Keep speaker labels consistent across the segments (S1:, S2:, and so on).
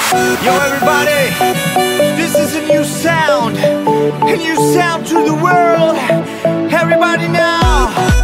S1: Yo, everybody, this is a new sound to the world. Everybody now.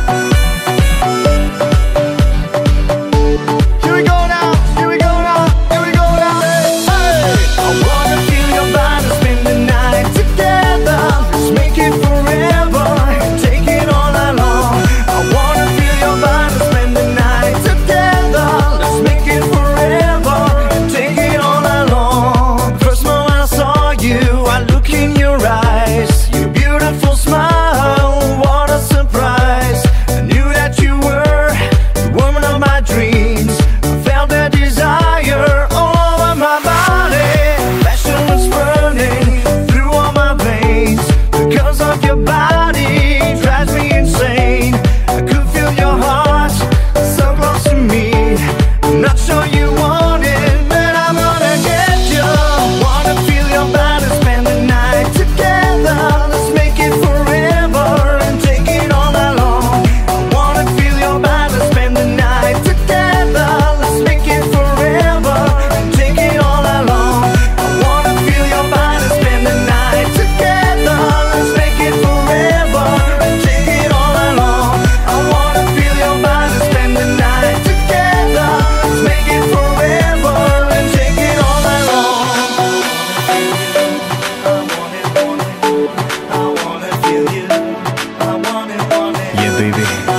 S1: Here we go now, here we go now, here we go now. Hey! I wanna feel your body, spend the night together. Let's make it forever and take it all along. I wanna feel your body, spend the night together. Let's make it forever and take it all along. First moment I saw you, I look in your eyes. Your beautiful smile, what a surprise. I knew that you were the woman of my dreams. I felt that desire all over my body. Passion was burning through all my veins. Because of your body, it drives me insane. I could feel your heart so close to me. I'm not sure you want it, but I'm gonna get you. Wanna feel your body, spend the night together. Let's make it forever and take it all along. I wanna feel your body, spend the night together. Let's make it forever and take it all along. I wanna feel your body, spend the night together. Let's make it forever and take it all along. I wanna feel your body, spend the night together. Let's make it forever and take it all along. I wanna feel you. I want it. Yeah, baby. I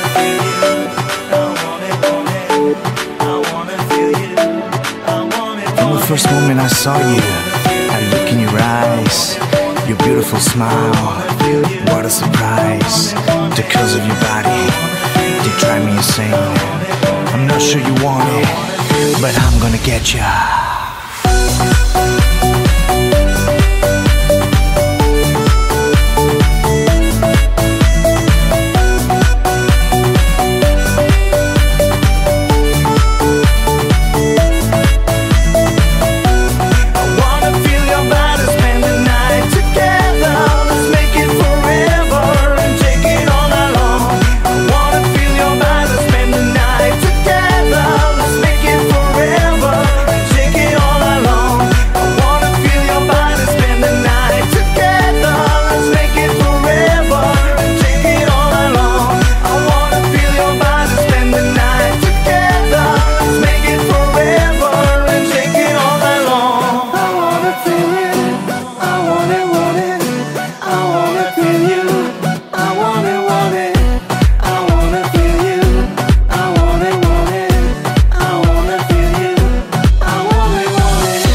S1: wanna feel you. From the first moment I saw you, I look in your eyes, your beautiful smile, what a surprise. Because of your body, you drive me insane. I'm not sure you want it, but I'm gonna get ya. I wanna feel your body, spend the night together. Let's make it forever and take it all along. I wanna feel your body, spend the night together. Let's make it forever and take it all along. I wanna feel your body, spend the night together. Let's make it forever and take it all along. I wanna feel your body, spend the night together. Let's make it forever and take it all along. I wanna feel it, I want it, want it. I wanna feel you, I want it, want it. I wanna feel you, I want it, want it. I wanna feel you, I want it, want it.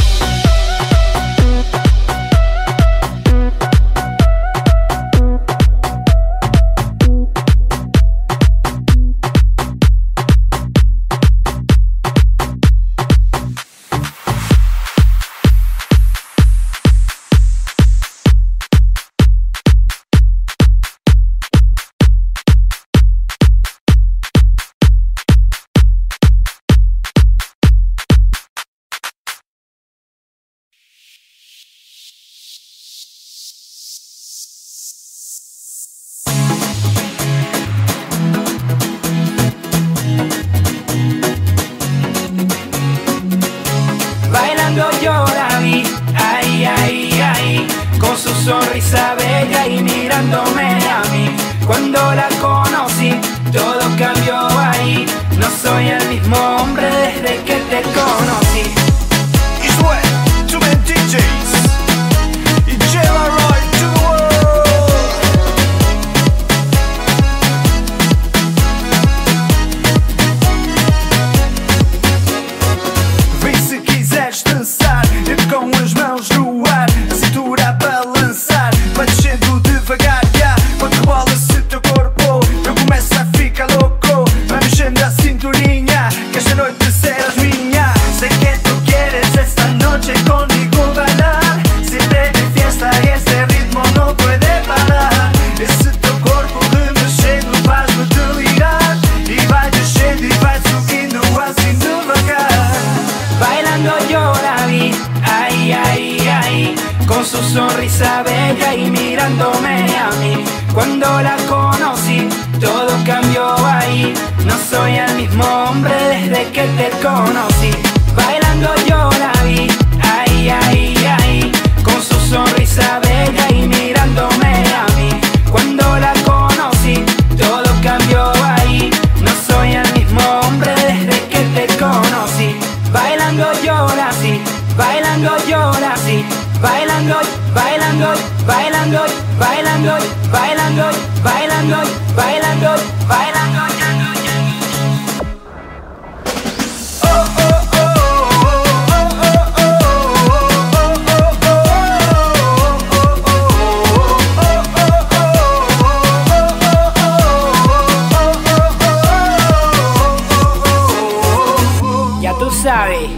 S2: Bailando yo la vi, ay, ay, ay, con su sonrisa bella y mirándome a mí. Cuando la conocí, todo cambió ahí. No soy el mismo hombre desde que te conocí.
S1: It's way too many DJs. You lleva right to the world. Vem se quiseres dançar, com as mãos no ar, a cintura a balançar, vai descendo devagar, yeah. Quando rebola esse teu corpo, eu começo a ficar louco. Vai mexendo a cinturinha, que esta noite serás minha. Sei que tu quieres esta noche conmigo bailar. Siempre de fiesta y este ritmo no puede parar. Esse teu corpo remexendo faz-me delirar. E vai descendo e vai subindo assim devagar.
S2: Bailando yo la vi, ay, ay, ay, con su sonrisa bella y mirándome a mí. Cuando la conocí, todo cambió ahí. No soy el mismo hombre desde que te conocí. Bailando yo la vi. bailando yo nací, bailando yo nací, bailando, bailando, bailando, bailando, bailando, bailando, bailando, bailando.
S1: Ya tú sabes.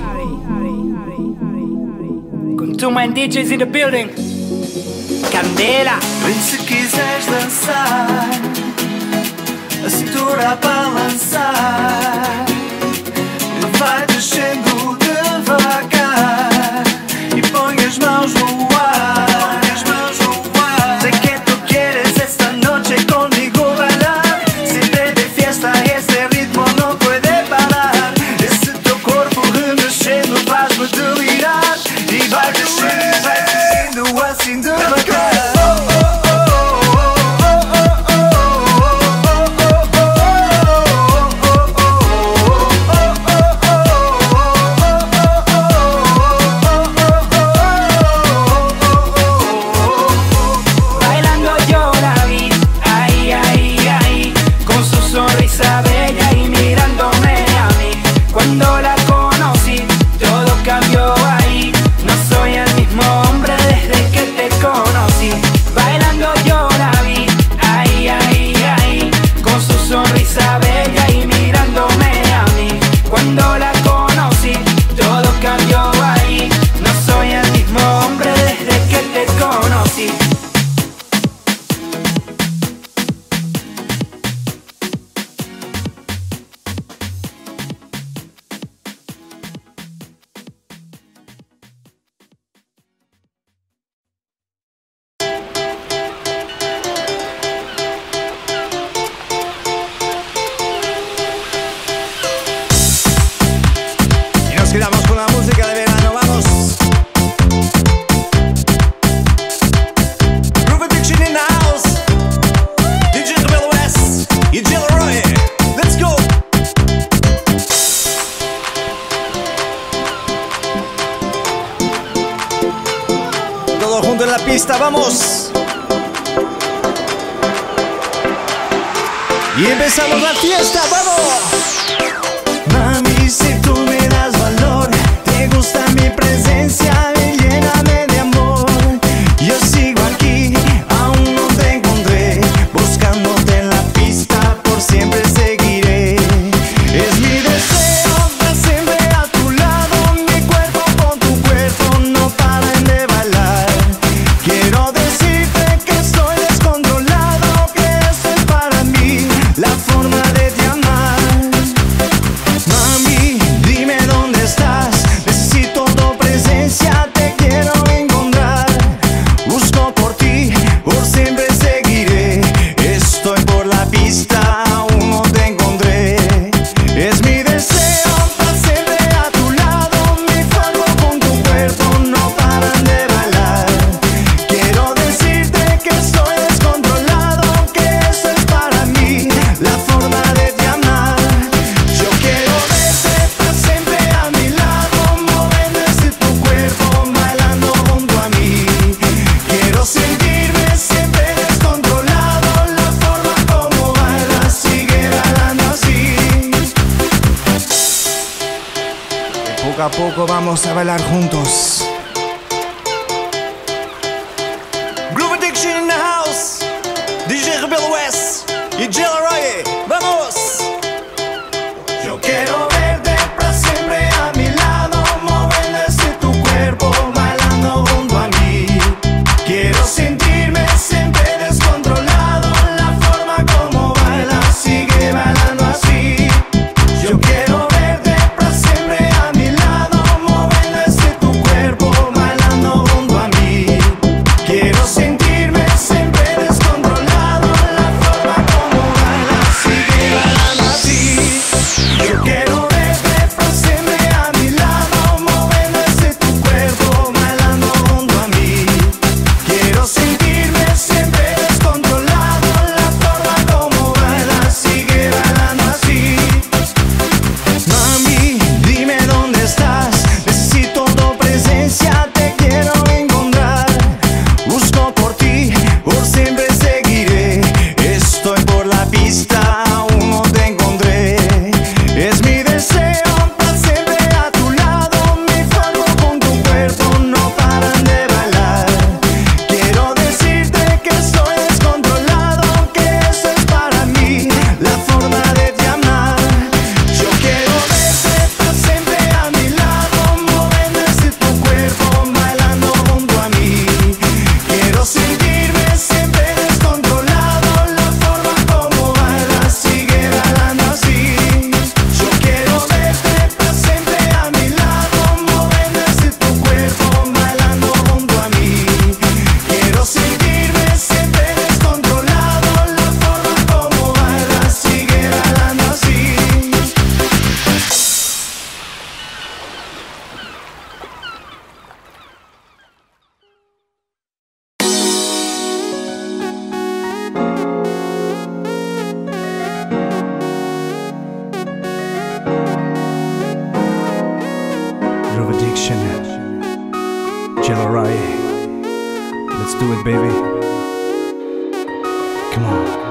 S1: Com tu man DJs in the building. Candela.
S3: Vem se quiseres dançar, a cintura a balançar, vai descendo devagar e põe as mãos no ar. Sé que tú quieres esta noche conmigo bailar. Siempre de fiesta ese ritmo no puede parar. Esse teu corpo remexendo faz-me delirar e vai descendo assim devagar.
S4: Quedamos con la música de verano, vamos. Groove Addiction in the house. DJ Rebel West y Jill Roy. Let's go. Todo junto en la pista, vamos. Y empezamos la fiesta, vamos.
S3: Mami, si tú me das valor, te gusta mi presencia y lléname de amor. Yo sigo aquí, aún no te encontré, buscándote en la pista, por siempre seguiré. Es mi deseo estar siempre a tu lado, mi cuerpo con tu cuerpo no paran de bailar. Quiero decirte que estoy descontrolado, que esto es para mí la forma de te amar. Mami, dime dónde estás, necesito tu presencia, te quiero encontrar. Busco por ti, por siempre seguiré. Estoy por la pista, aún no te encontré. Es mi deseo estar siempre a tu lado, mi cuerpo con tu cuerpo no paran de bailar. Quiero decirte que estoy descontrolado, que esto es para mí la forma de te amar. Yo quiero verte estar siempre a mi lado, moviendo ese tu cuerpo, bailando junto a mí. Quiero sentirme siempre descontrolado, la forma como bailas, sigue bailando así.
S4: Poco a poco vamos a bailar juntos. Groove Addiction in the house. DJ Rebel West y Jill Roy. Vamos.
S3: Yo quiero verte para siempre a mi lado, moviendo ese tu cuerpo, bailando junto a mí. Quiero sentirme siempre descontrolado, la forma como bailas, sigue bailando así. Yo quiero verte para siempre a mi lado, moviendo ese tu cuerpo, bailando junto a mí. Quiero sentirme siempre descontrolado, la forma como bailas. Addiction, Jello Roy. Let's do it, baby. Come on.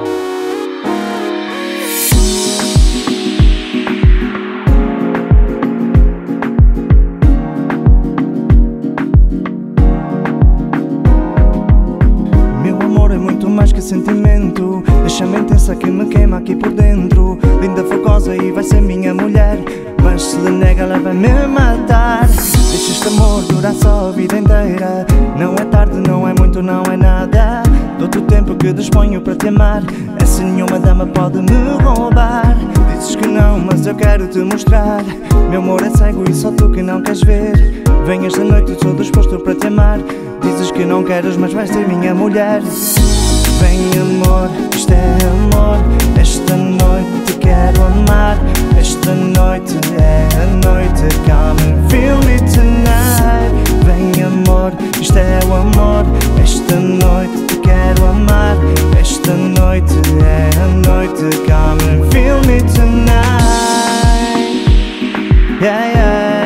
S1: Mais que sentimento, deixa-me intensa que me queima aqui por dentro. Linda, fogosa e vai ser minha mulher, mas se lhe nega ela vai me matar. Deixa este amor durar só a vida inteira. Não é tarde, não é muito, não é nada. Dou-te o tempo que disponho para te amar. Essa nenhuma dama pode me roubar. Dizes que não, mas eu quero te mostrar. Meu amor é cego e só tu que não queres ver. Vem esta noite, estou disposto para te amar. Dizes que não queres, mas vais ser minha mulher. Vem amor, isto é amor. Esta noite quero amar. Esta noite é a noite. Come and feel me tonight. Vem amor, isto é o amor. Esta noite te quero amar. Esta noite é a noite. Come and feel me tonight. Yeah, yeah.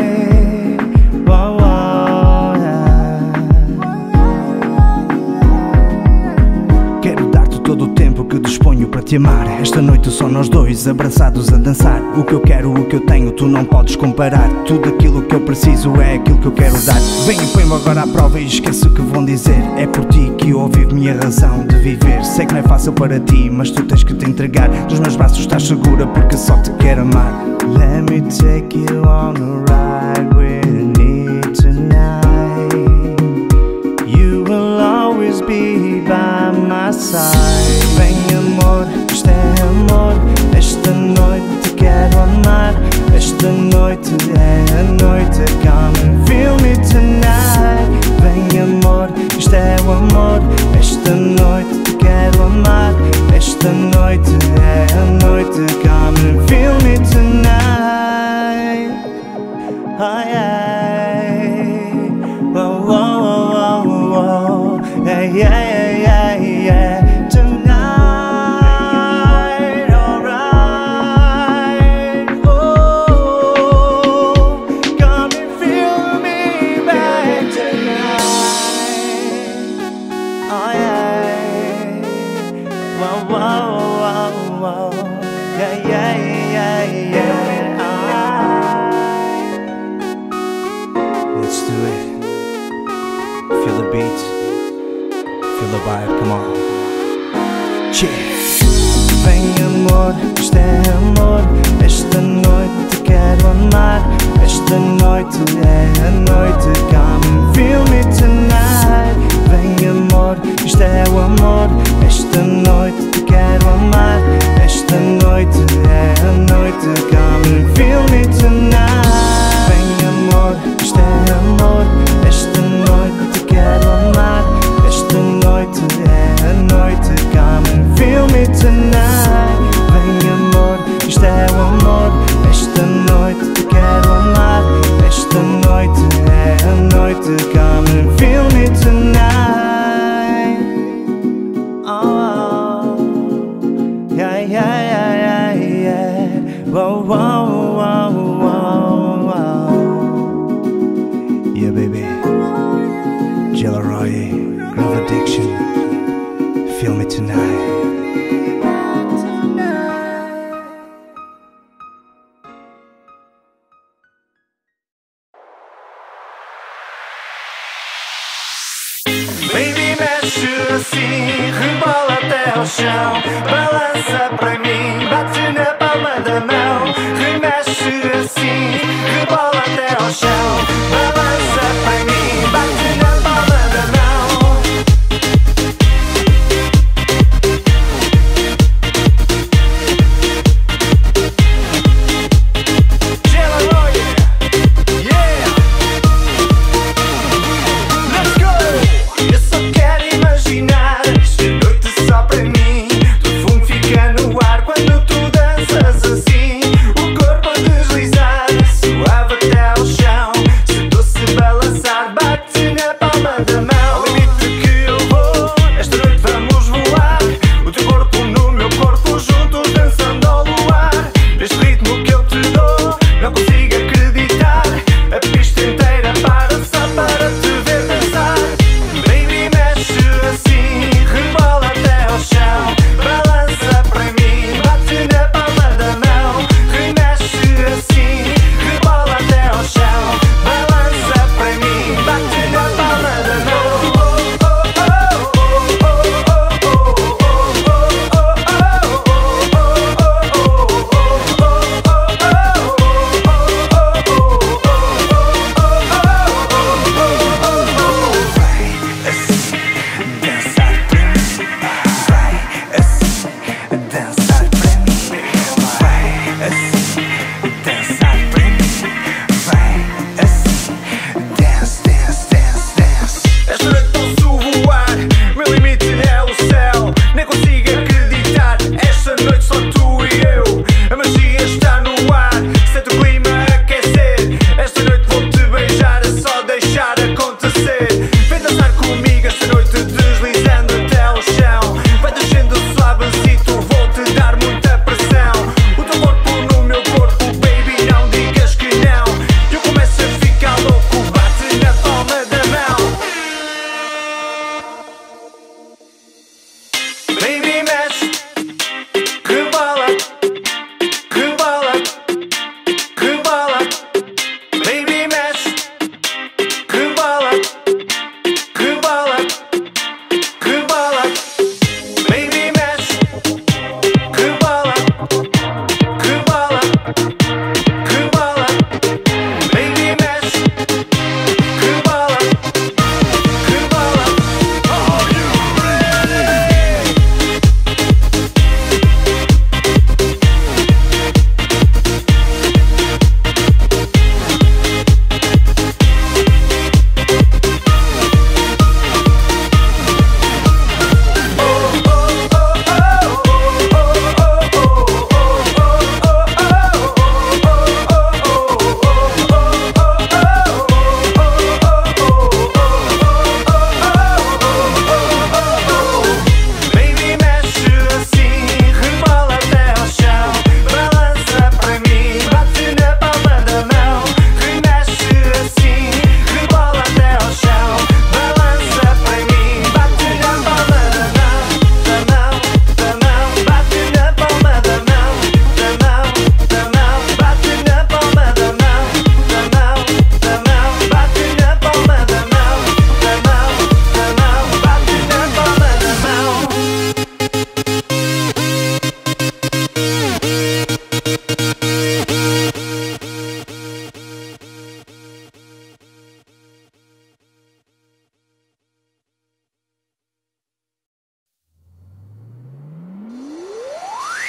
S1: Que disponho para te amar. Esta noite só nós dois abraçados a dançar. O que eu quero, o que eu tenho, tu não podes comparar. Tudo aquilo que eu preciso é aquilo que eu quero dar. Vem e põe-me agora à prova e esquece o que vão dizer. É por ti que eu vivo minha razão de viver. Sei que não é fácil para ti, mas tu tens que te entregar. Nos meus braços estás segura porque só te quero amar. Let me take you on a ride with me tonight. You will always be by my side. Vem amor, isto é amor. Esta noite te quero amar. Esta noite é a noite. Come and feel me tonight. Vem amor, isto é o amor. Esta noite te quero amar. Esta noite é a noite. Come and feel me tonight. Oh yeah. Whoa, whoa, whoa, whoa, whoa. Yeah, yeah, yeah, yeah. Come on. Yeah. Vem amor, isto é amor. Esta noite te quero amar. Esta noite é a noite. Come and feel me tonight. Vem amor, isto é o amor. Esta noite te quero amar. Esta noite é a noite. Come and feel me tonight. Vem amor, isto é amor. Esta noite te quero amar. Esta noite é a noite. Come and feel me tonight. Vem amor, isto é o amor. Esta noite te quero amar. Esta noite é a noite. Come and feel me tonight. Oh, yeah, yeah, yeah, yeah, yeah. Whoa, whoa, whoa, whoa, whoa. Yeah, baby. Jello Roy. Groove Addiction, feel me tonight. Baby, mexe assim, rebola até ao chão. Balança para mim, bate na palma da mão. Remexe assim, rebola até ao chão. Balança para mim, bate na palma da mão.
S3: Se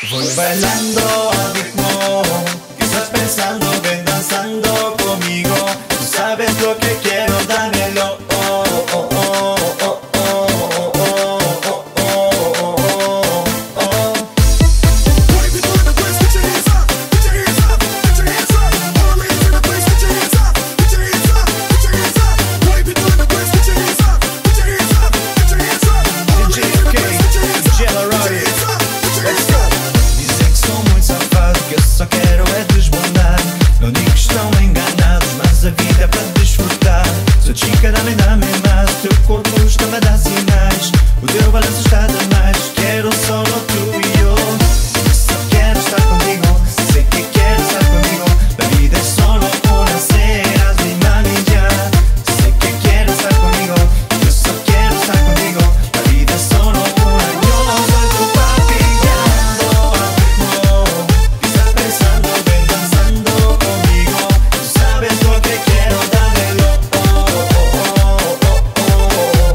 S3: Voy bailando al ritmo que estás pensando, ven danzando conmigo. Tú sabes lo que quiero, dámelo. Oh, oh, oh, oh, oh, oh, oh, oh, oh, oh.
S5: Party people in the place, put your hands up, put your hands up, put your hands up. All ladies in the place, put your hands up, put your hands up, put your hands up. Party people in the place, put your hands up, put your hands up, put your hands up. All ladies in the place, put your hands up, put your hands up, put your hands up.
S3: Dizem que sou muito safado, que eu só quero é desbundar. Não digo que estão enganados, mas a vida é para desfrutar. Sou chica, dá-me mais. Teu corpo está-me a dar sinais. O teu balanço está demais. Quero só tu e eu. Só quero estar contigo. Sei que quero estar comigo. La vida es solo una, serás mi mami ya. Sei que quero estar conmigo. Yo só quero estar contigo. La vida es solo una. Yo soy tu papi. Estás pensando, ven danzando conmigo. Tú sabes lo que quiero, dámelo. Oh, oh, oh, oh, oh,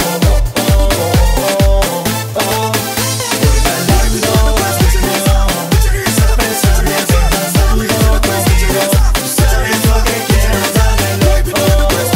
S3: oh, oh, oh. Voy bailando al ritmo. Estás pensando, ven danzando conmigo. Tú sabes lo que quiero, dámelo. Oh, oh, oh,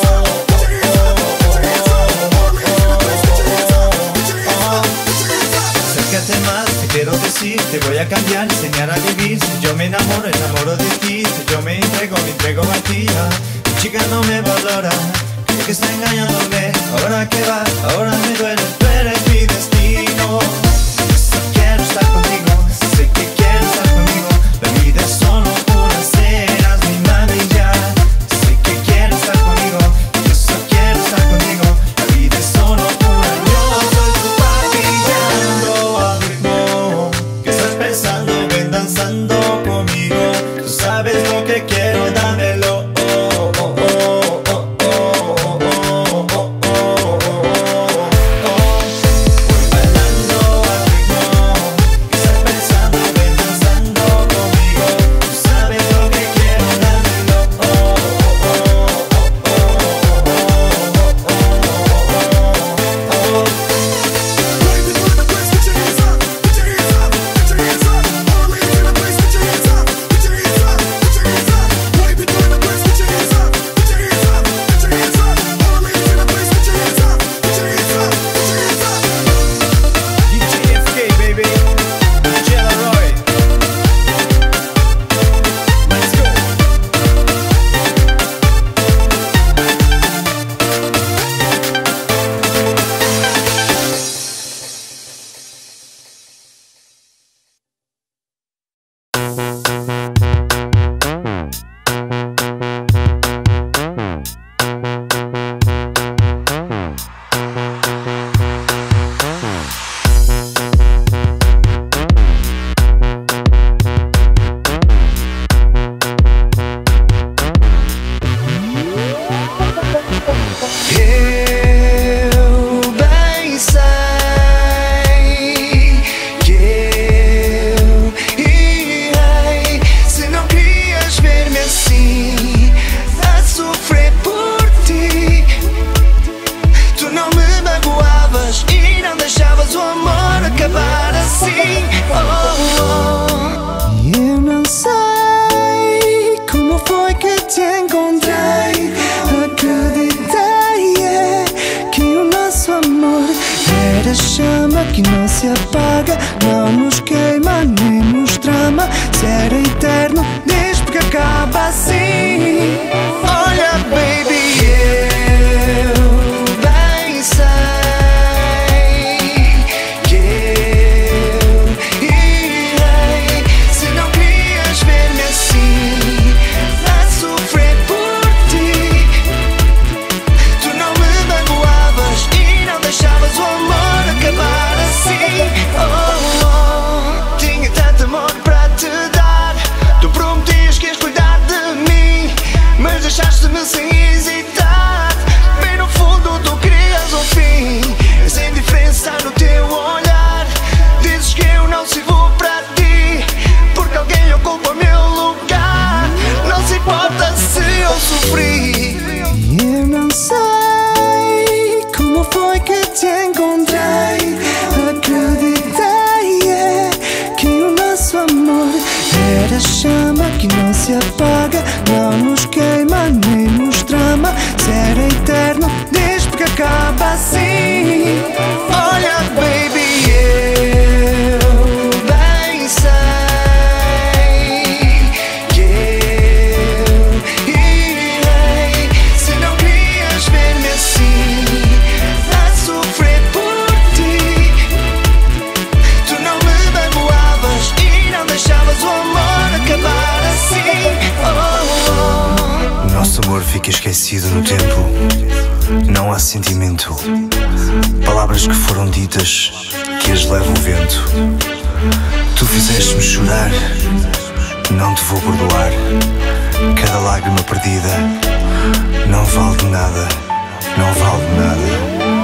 S3: acércate más, te quiero decir, te voy a cambiar, enseñar a vivir. Si yo me enamoro, enamoro de ti. Si yo me entrego a ti. Tu chica no me valora, creo que está engañándome. Ahora que va, ahora me duele, tú eres mi destino. Yo solo quiero estar contigo, sé que quiero estar conmigo. La vida es solo una, serás mi mami ya. Sé que quiero estar conmigo, yo solo quiero estar contigo. La vida es solo una, yo soy tu papi. Bailando al ritmo que estás pensando, ven danzando conmigo. Tú sabes lo que quiero, dámelo. Oh, oh, oh, oh, oh, oh, oh, oh, oh, oh. Voy bailando al ritmo que estás pensando, ven danzando conmigo. Tú sabes lo que quiero, dámelo. Oh, oh, oh, oh, oh, oh, oh, oh, oh.
S5: Party people in the place, put your hands up, put your hands up, put your hands up. All ladies in the place, put your hands up, put your hands up, put your hands up. Party people in the place, put your hands up, put your hands up, put your hands up. All ladies in the place, put your hands up, put your hands up, put your hands up.
S4: DJ FK, baby. DJ Leroy. Let's go.
S3: Eu bem sei que eu errei. Se não querias ver-me assim, a sofrer por ti, tu não me magoavas e não deixavas o amor acabar assim. Oh, oh. Eu não sei como foi que te encontrei. Acreditei que o nosso amor era chama que não se apaga, não nos queima nem nos trama. Se era eterno, diz porque acaba assim. Olha, baby, eu bem sei que eu errei. Se não querias ver-me assim, a sofrer por ti, tu não me magoavas e não deixavas o amor acabar assim. Oh, oh. Tinha tanto amor para te dar, tu prometias que ias cuidar de mim, mas deixaste-me sem hesitar. Bem no fundo tu querias um fim, essa indiferença no teu olhar. Dizes que eu não sirvo para ti, porque alguém ocupa o meu lugar. Não se importa se eu sofri. Eu não sei como foi que te encontrei. Acreditei que assim. Olha, baby, eu bem sei que eu irei. Se não querias ver-me assim, a sofrer por ti, tu não me magoavas e não deixavas o amor acabar assim.
S6: O nosso amor fica esquecido no tempo. Não há sentimento. Palavras que foram ditas, que as leva o vento. Tu fizeste-me chorar, não te vou perdoar. Cada lágrima perdida não vale de nada, não vale de nada.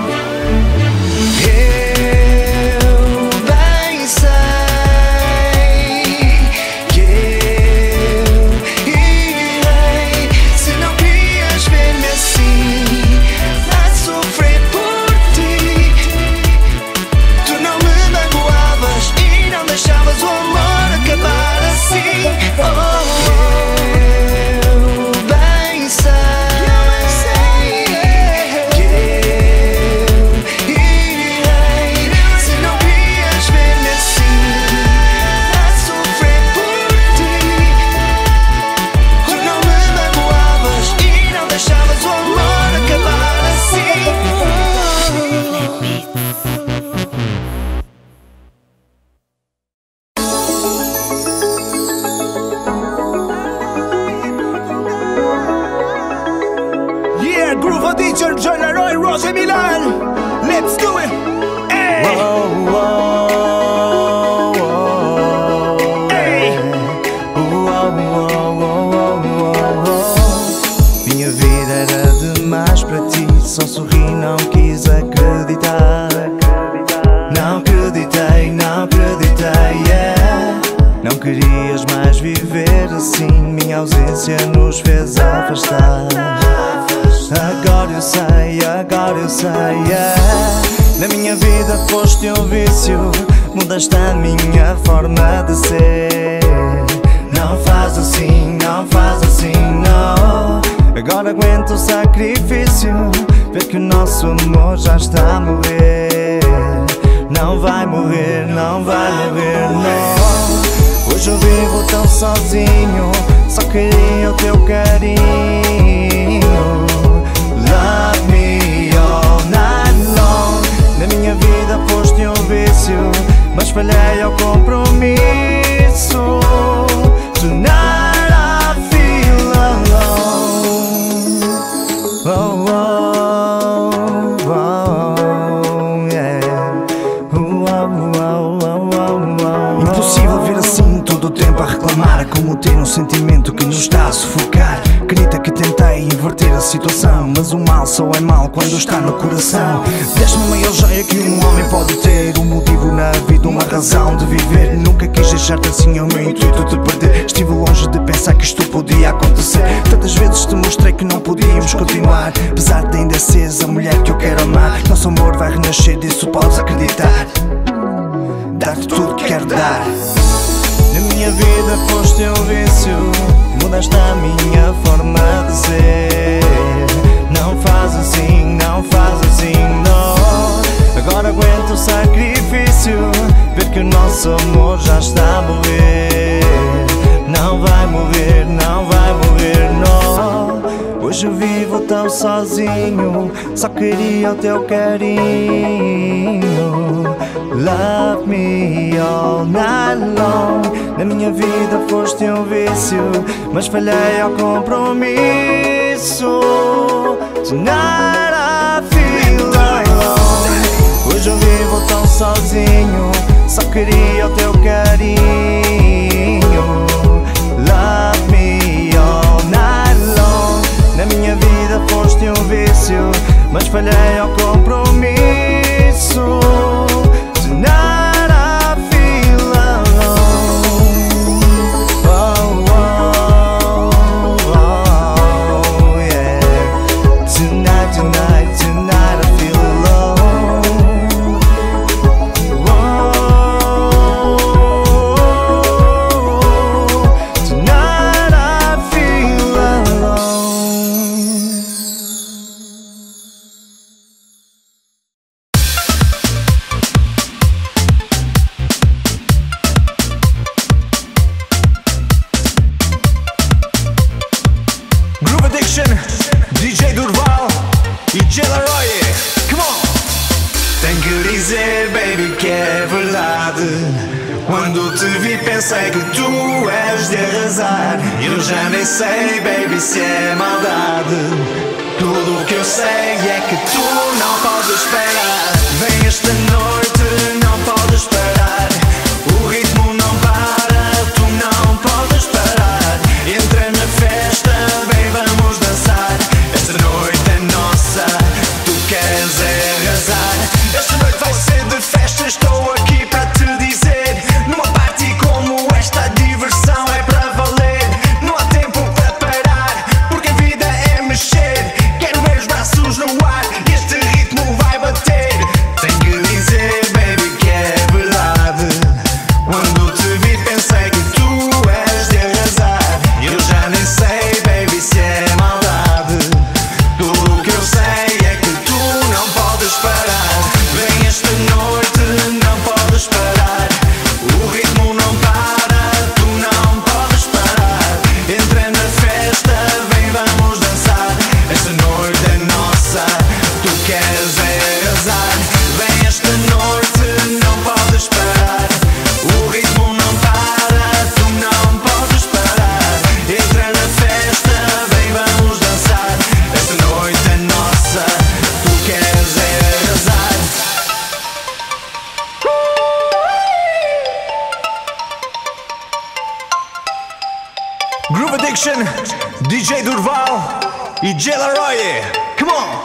S3: Eu bem sei que eu irei. Se não querias ver-me assim, a sofrer por ti, tu não me magoavas e não deixavas o amor acabar assim. Eu bem sei que eu irei. Se não querias ver-me assim, a sofrer por ti, tu não me magoavas e não deixavas o amor acabar assim.
S4: Yeah, Groove Addiction, John Leroy, Roger Milan. Let's do it. Hey. Hey.
S3: Minha vida era demais para ti, só sorri, não quis acreditar. Não acreditei, não acreditei, yeah. Não querias mais viver assim, minha ausência nos fez afastar. Agora eu sei, yeah. Na minha vida foste um vício, mudaste a minha forma de ser. Não faz assim, não. Agora aguento o sacrifício, ver que o nosso amor já está a morrer. Não vai morrer, não. Hoje eu vivo tão sozinho, só queria o teu carinho. Love me all night long. Na minha vida foste um vício, mas falhei ao compromisso. Tonight I feel alone. Impossível ver assim todo o tempo a reclamar, como ter um sentimento que nos está a sufocar. Acredita que tentei inverter a situação, mas o mal só é mal quando está no coração. Deste-me a maior joia que um homem pode ter, um motivo na vida, uma razão de viver. Nunca quis deixar-te assim, é o meu intuito de perder. Estive longe de pensar que isto podia acontecer. Tantas vezes te mostrei que não podíamos continuar, apesar de ainda seres a mulher que eu quero amar. Nosso amor vai renascer, disso podes acreditar. Dar-te tudo que quero dar. Na minha vida foste um vício, mudaste a minha forma de ser. Não faz assim, não. Agora aguento o sacrifício, ver que o nosso amor já está a morrer. Não vai morrer, não. Hoje eu vivo tão sozinho, só queria o teu carinho. Love me all night long. Na minha vida foste um vício, mas falhei ao compromisso. Tonight I feel alone. Hoje eu vivo tão sozinho, só queria o teu carinho. Love me all night long. Na minha vida foste um vício, mas falhei ao compromisso. Tonight I feel alone. Yeah. Tonight I feel alone. Tonight I feel alone.
S4: DJ Durval e Jelaroy. Come on!
S3: Tenho que dizer, baby, que é verdade. Quando te vi pensei que tu és de arrasar. Eu já nem sei, baby, se é maldade. Tudo o que eu sei é que tu não podes parar. Vem esta noite, não podes parar. O ritmo não para, tu não podes parar. Entra na festa, vem, vamos dançar. Esta noite é nossa, tu queres arrasar. Esta noite vai ser de festa, estou aqui para te dizer. Numa party como esta, a diversão é para valer. Não há tempo para parar, porque a vida é mexer. Quero ver os braços no ar, este ritmo vai bater. Tenho que dizer, baby, que é verdade. Quando te vi pensei que tu és de arrasar. Eu já nem sei, baby, se é maldade. Tudo o que eu sei é que tu não podes parar. Vem esta noite, não podes parar. O ritmo não para, tu não podes parar. Entra na festa, vem, vamos dançar. Esta noite é nossa, tu queres arrasar. Vem esta noite, não podes parar. O ritmo não para, tu não podes parar. Entra na festa, vem, vamos dançar. Esta noite é nossa, tu queres arrasar.
S4: Groove Addiction, DJ Durval e Jelaroy. Come on!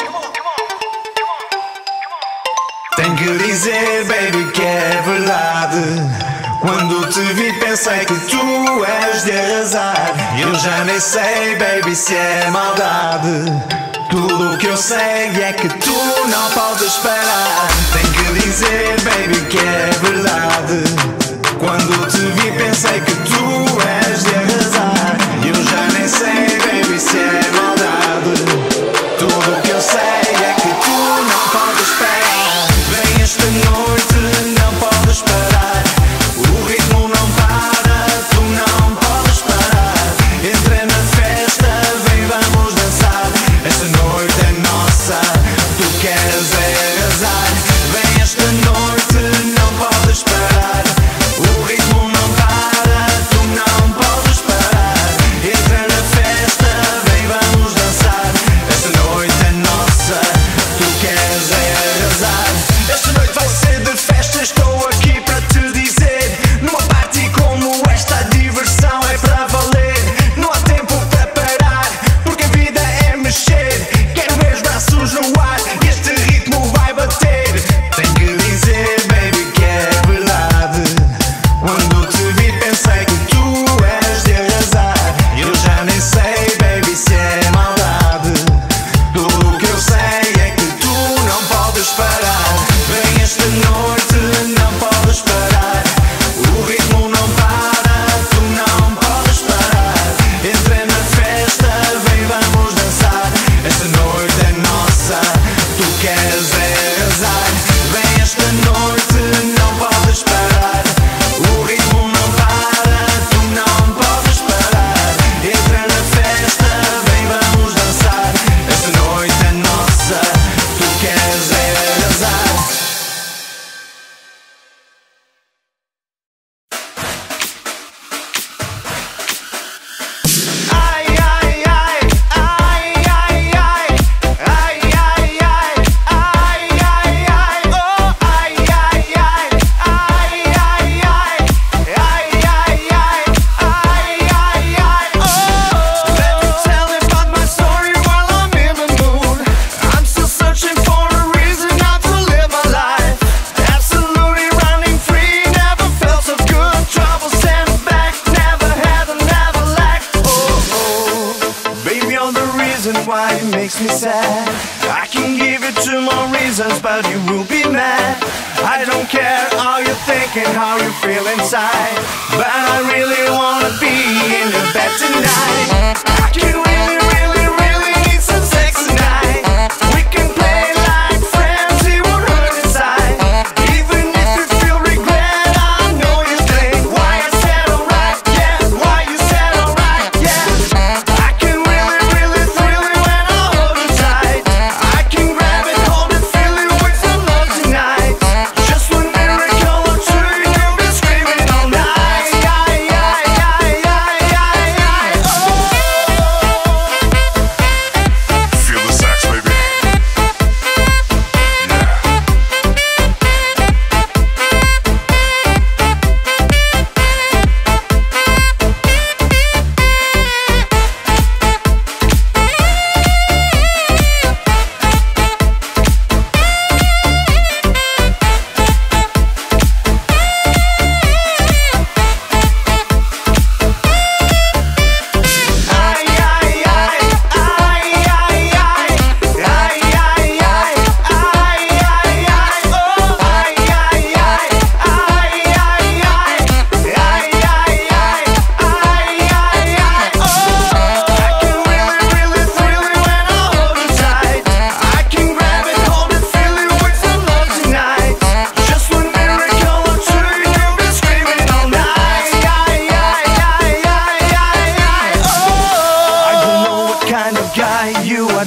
S3: Tenho que dizer, baby, que é verdade. Quando te vi pensei que tu és de arrasar. Eu já nem sei, baby, se é maldade. Tudo o que eu sei é que tu não podes parar. Tenho que dizer, baby, que é verdade. Quando te vi pensei que tu és de arrasar. Eu já nem sei, baby, se é maldade. Tudo o que eu sei é que tu não podes parar. Vem esta noite, não podes parar. O ritmo não para, tu não podes parar. Entra na festa, vem, vamos dançar. Esta noite é nossa, tu queres arrasar. Vem esta noite, não podes parar. O ritmo não para, tu não podes parar. Entra na festa, vem, vamos dançar. Esta noite é nossa, tu queres arrasar. Esta noite vai ser de festa, estou aqui para te dizer. Numa party como esta, a diversão é para valer. Não há tempo para parar, porque a vida é mexer. Quero ver os braços no ar, este ritmo vai bater. Tenho que dizer, baby, que é verdade. Quando te vi pensei que tu és de arrasar. Eu já nem sei, baby, se é maldade. Tudo o que eu sei é que tu não podes parar. Vem esta noite, não podes parar. O ritmo não para, tu não podes parar. Entra na festa, vem, vamos dançar. Esta noite é nossa, tu queres arrasar. Vem esta noite, não podes parar. O ritmo não para, tu não podes parar. Entra na festa, vem, vamos dançar. Esta noite é nossa, tu queres arrasar. Ai, ai, ai, ai, ai, ai, ai, ai, ai, ai, ai, ai, oh, ai, ai, ai, ai, ai, ai, ai, ai, ai, ai, ai, oh. Let me tell you about my story while I'm in the mood. I'm still searching for a reason not to live my life. Absolutely running free, never felt so good. Trouble standing back, never had and never lacked. Baby, you're the reason why it makes me sad. I can give you 2 more reasons, but you will be mad. I don't care how you're thinking, how you feel inside, but I really wanna be in your bed tonight. I can really, really, really need some sex tonight. We can play like friends, see what hurt inside. Even if you feel regret, I know you think why I said alright, yeah, why you said alright, yeah. I can really, really thrill you when I hold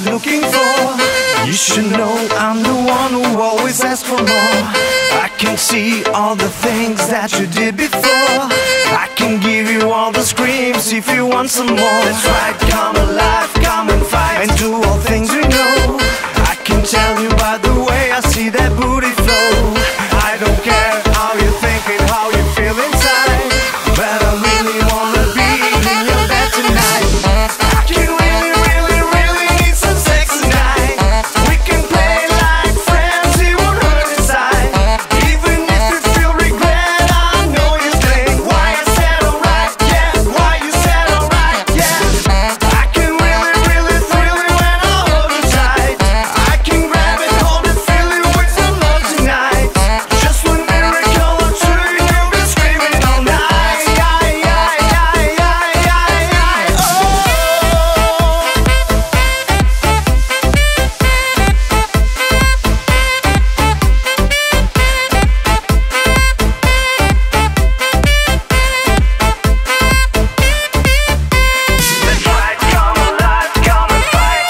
S3: looking for. You should know I'm the one who always asks for more. I can see all the things that you did before. I can give you all the screams if you want some more. That's right, come alive, come and fight, and do all things we know. I can tell you by the way I see that booty flow. I don't care how you think and how you feel inside, but I really wanna be in your bed tonight. I can really, really, really need some sex tonight. We can play like friends, it won't hurt inside. Even if you feel regret, I know you think why I said alright, yeah, why you said alright, yeah. I can really, really thrill you when I hold you tight. I can grab it, hold it, feel it with some love tonight. Just one miracle or two, you've been screaming all night. That's right, come alive, come and fight.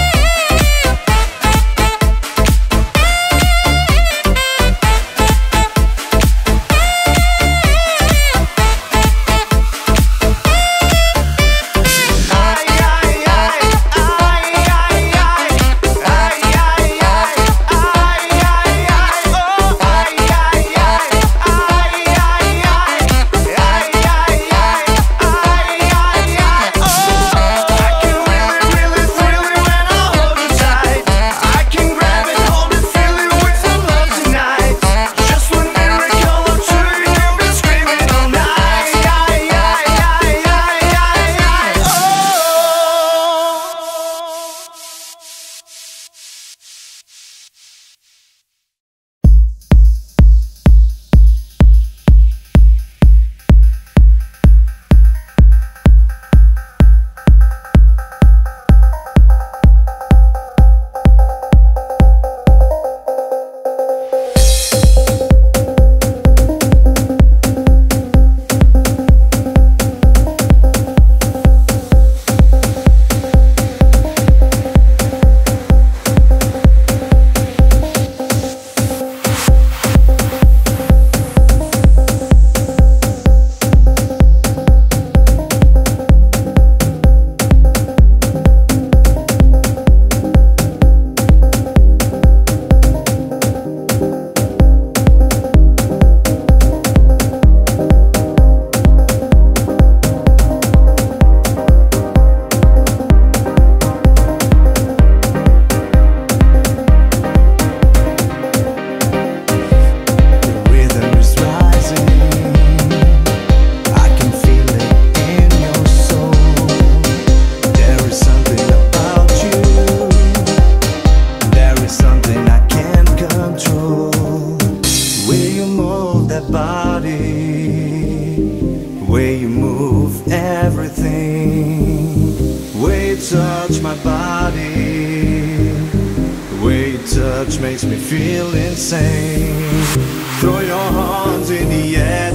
S3: Makes me feel insane. Throw your arms in the air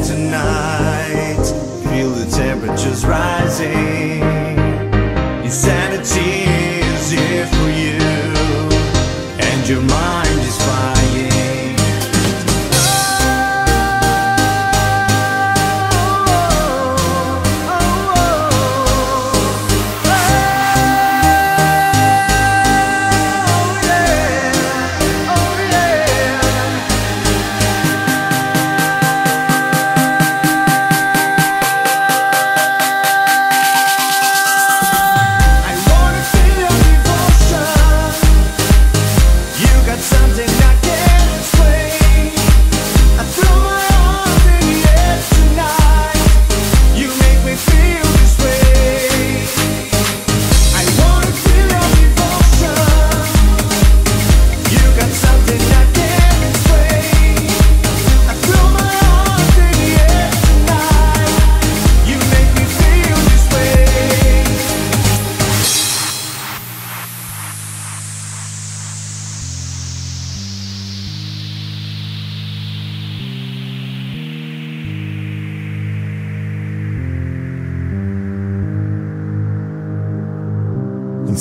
S3: tonight. Feel the temperatures rising. Insanity is here for you, and your mind is flying.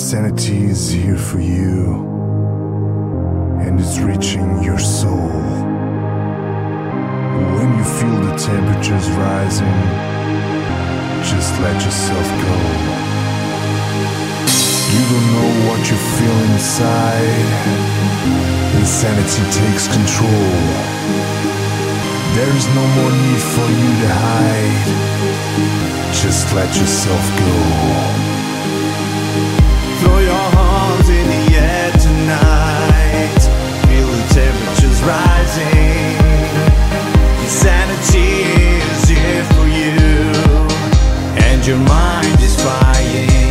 S3: Insanity is here for you, and it's reaching your soul. When you feel the temperatures rising, just let yourself go. You don't know what you feel inside. Insanity takes control. There is no more need for you to hide. Just let yourself go.
S4: Throw your arms in the air tonight. Feel the temperatures rising. Insanity is here for you, and your mind is flying.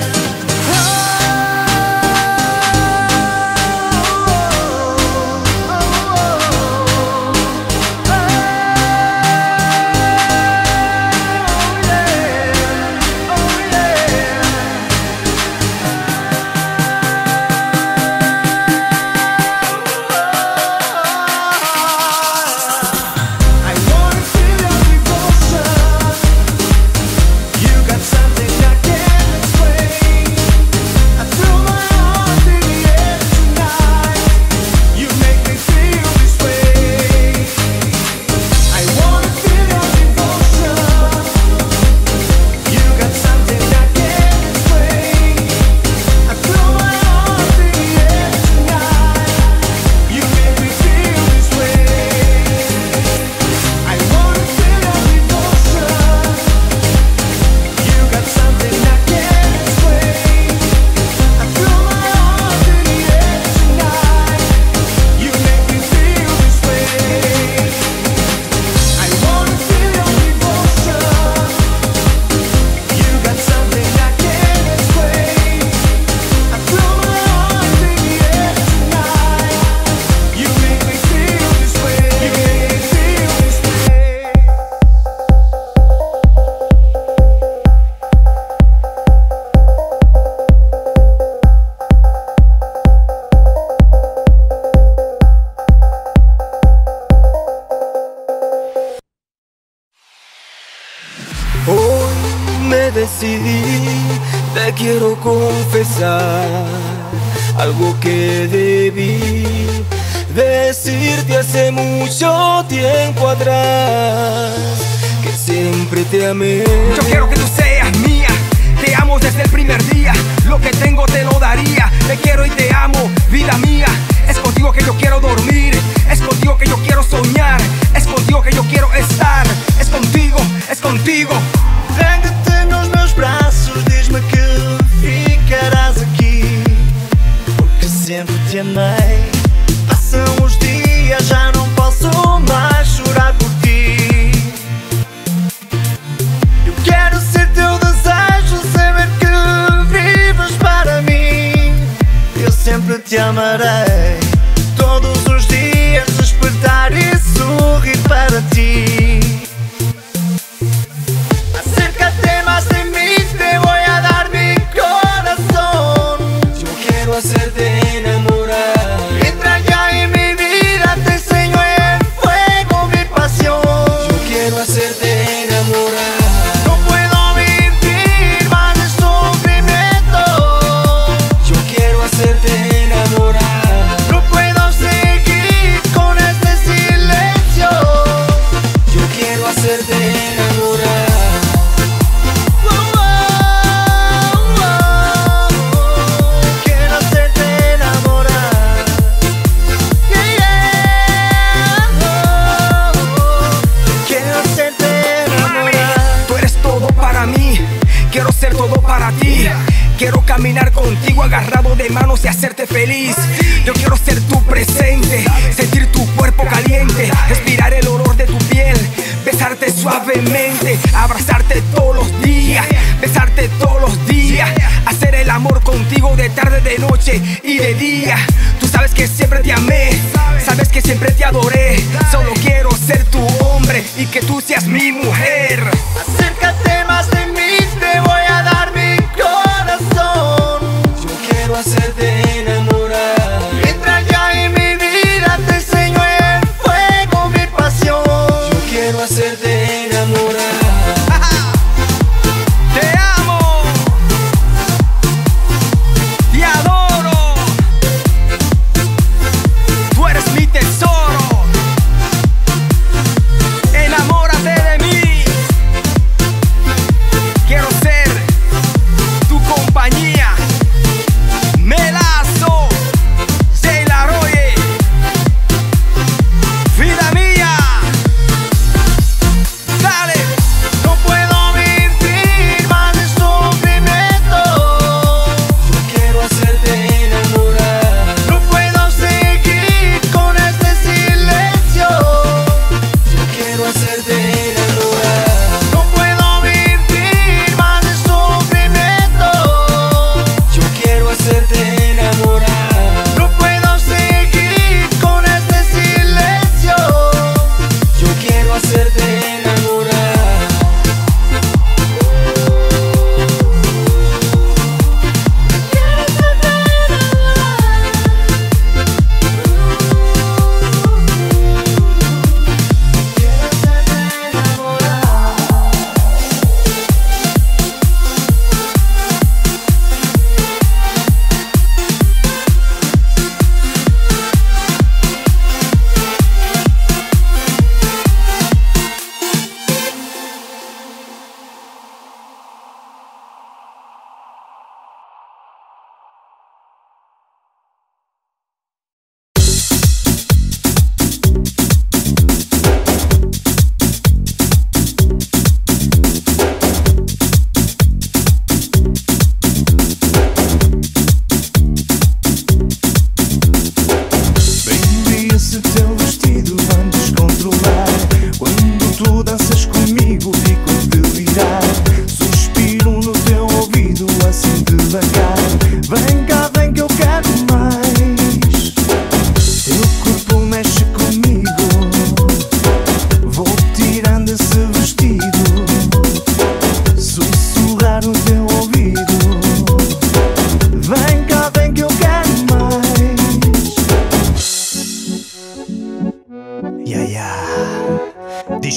S2: Decidí, te quiero confesar algo que debí decirte hace mucho tiempo atrás, que siempre te amé.
S7: Yo quiero que tú seas mía, te amo desde el primer día, lo que tengo te lo daría, te quiero y te amo, vida mía. Es contigo que yo quiero dormir, es contigo que yo quiero soñar, es contigo que yo quiero estar, es contigo, es contigo.
S4: Prende-te nos meus braços, diz-me que ficarás aqui, porque sempre te amei. Passam os dias, já não posso mais chorar por ti. Eu quero ser teu desejo, saber que vives para mim. Eu sempre te amarei, todos os dias despertar e sorrir para ti.
S2: Hacerte enamorar.
S4: Entra ya en mi vida, te enseño en fuego mi pasión.
S2: Yo quiero hacerte enamorar.
S4: No puedo vivir más de sufrimiento.
S2: Yo quiero hacerte enamorar.
S4: No puedo seguir con este silencio.
S2: Yo quiero hacerte enamorar.
S7: Quiero ser todo para ti, quiero caminar contigo agarrado de manos y hacerte feliz. Yo quiero ser tu presente, sentir tu cuerpo caliente, respirar el olor de tu piel, besarte suavemente, abrazarte todos los días, besarte todos los días, hacer el amor contigo de tarde, de noche y de día. Tú sabes que siempre te amé, sabes que siempre te adoré. Solo quiero ser tu hombre y que tú seas mi mujer.
S4: Acércate más de mí, te voy a dar mi corazón.
S2: Yo quiero hacerte enamorar.
S4: Entra ya en mi vida, te enseño en fuego mi pasión.
S2: Yo quiero hacerte enamorar.
S7: Te amo.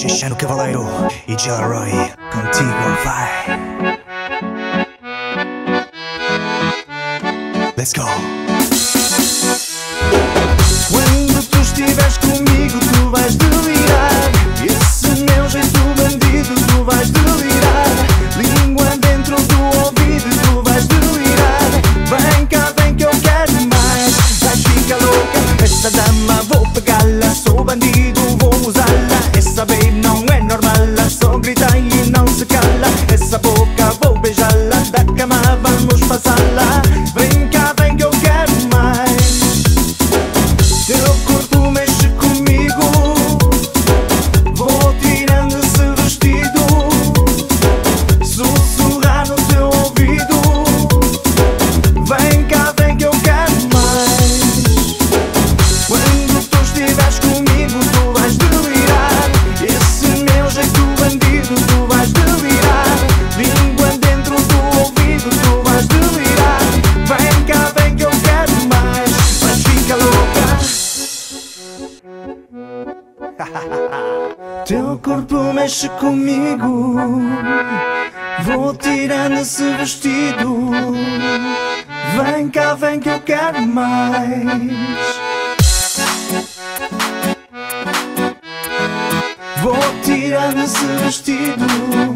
S6: Xixano Cavaleiro e Jellroy, contigo vai. Let's go.
S3: Quando tu estiveres comigo, tu vais delirar. Esse meu jeito bandido, tu vais delirar. Língua dentro do ouvido, tu vais delirar. Vem cá, vem que eu quero mais. Vais ficar louca, essa dama vou pegá-la. Sou bandido, vou usá-la. Essa babe não é normal, ela só grita e não se cala. Essa boca vou beijá-la, da cama vamos passá-la. Vem cá, vem que eu quero mais. Teu corpo mexe comigo, vou tirando esse vestido, sussurrar no teu ouvido. Vem cá, vem que eu quero mais. Quando tu estiveres comigo, tu vais delirar. Esse meu jeito bandido, tu vais delirar. Língua dentro do ouvido, tu vais delirar. Vem cá, vem que eu quero mais. Vais ficar louca. Teu corpo mexe comigo, vou tirando esse vestido. Vem cá, vem que eu quero mais. Vou tirando esse vestido,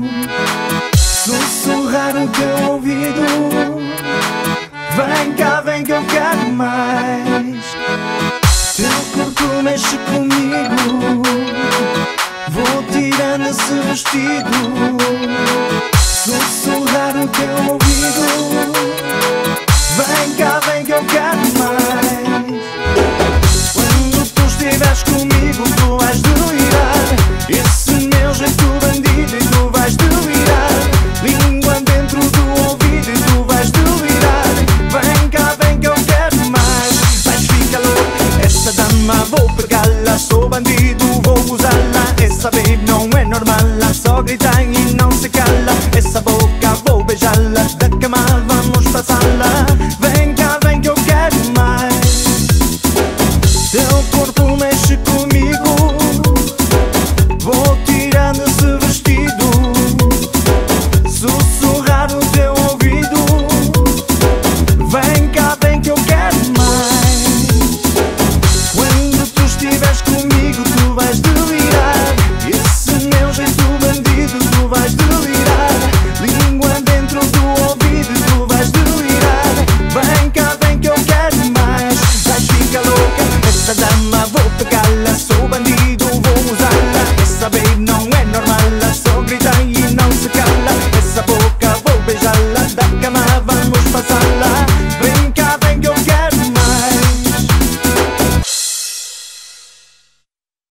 S3: sussurrar no teu ouvido. Vem cá, vem que eu quero mais. Teu corpo mexe comigo, vou tirando esse vestido.